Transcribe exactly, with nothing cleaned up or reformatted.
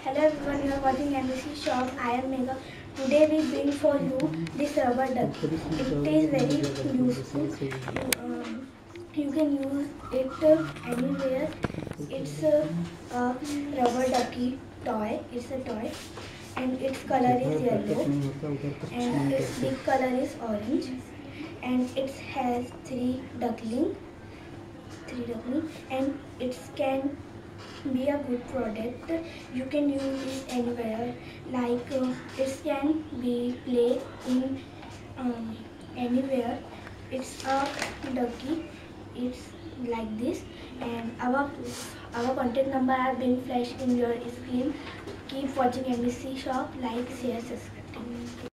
Hello everyone, you are watching M B C Shop. I am Megha. Today we bring for you this rubber ducky. It is very useful. Um, you can use it uh, anywhere. It's a, a rubber ducky toy. It's a toy, and its color is yellow, and its big color is orange, and it has three duckling, three duckling, and it can be a good product. You can use it anywhere, like uh, it can be played in um, anywhere. It's a ducky. It's like this, and our our contact number have been flashed in your screen. Keep watching M B C Shop. Like, share, subscribe.